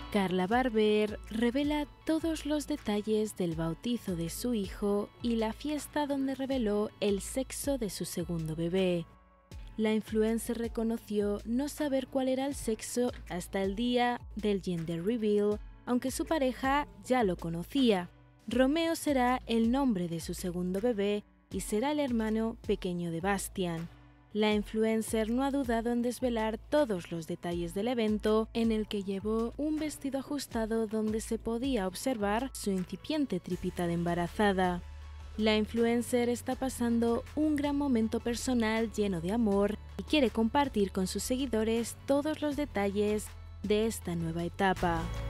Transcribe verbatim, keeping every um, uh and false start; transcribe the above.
Carla Barber revela todos los detalles del bautizo de su hijo y la fiesta donde reveló el sexo de su segundo bebé. La influencer reconoció no saber cuál era el sexo hasta el día del gender reveal, aunque su pareja ya lo conocía. Romeo será el nombre de su segundo bebé y será el hermano pequeño de Bastian. La influencer no ha dudado en desvelar todos los detalles del evento, en el que llevó un vestido ajustado donde se podía observar su incipiente tripita de embarazada. La influencer está pasando un gran momento personal lleno de amor y quiere compartir con sus seguidores todos los detalles de esta nueva etapa.